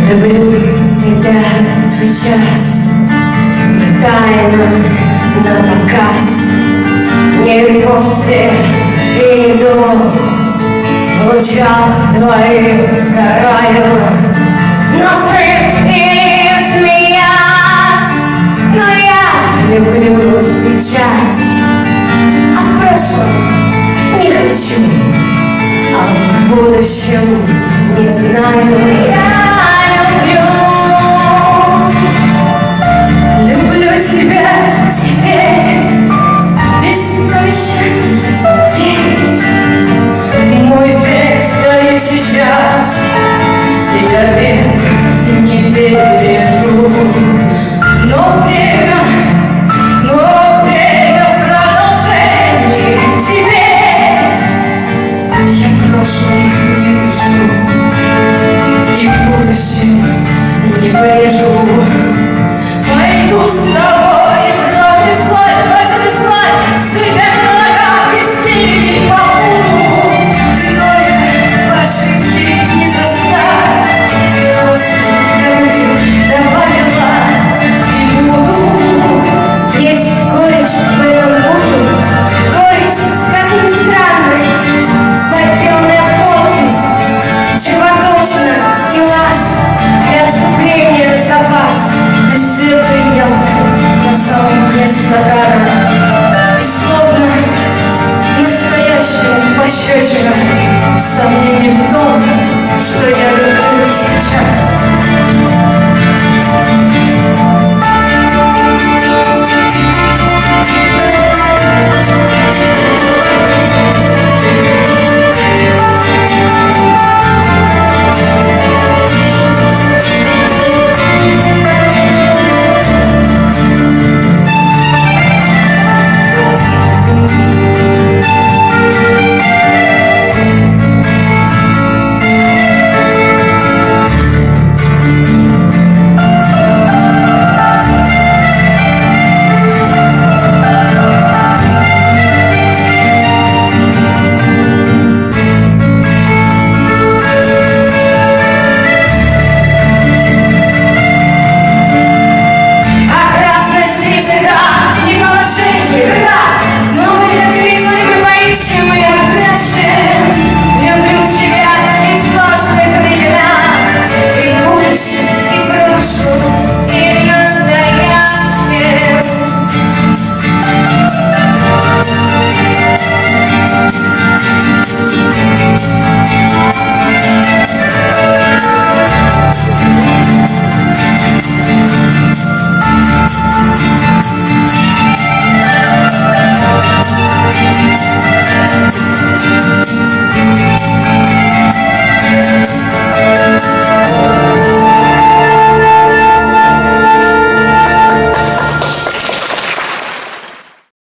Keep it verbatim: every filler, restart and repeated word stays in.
Люблю тебя сейчас, не тайно, на показ, не после и не до. В лучах твоих сгораю, насрыть и смеясь. Но я люблю сейчас, а в прошлом не хочу, а в будущем не знаю. Я люблю, люблю тебя теперь, беспощадный день. Мой век стоит сейчас, и я век не перевяжу. Но время, но время в продолжении теперь. Я прошлое не выживу и в будущем не брежу. Пойду с тобой против плоть, против плоть, стыдя на ногах и стыли по полу. Ты только в ошибке не заставь, после любви добавила и буду. Есть горечь в этом буду, горечь, как ни странно, подделная подпись, чертовщина и лаз для отступления за вас. Бессильный яд на самом дне стакана, и словно настоящая пощечина, сомнений в том, что я люблю сейчас. We'll be right back.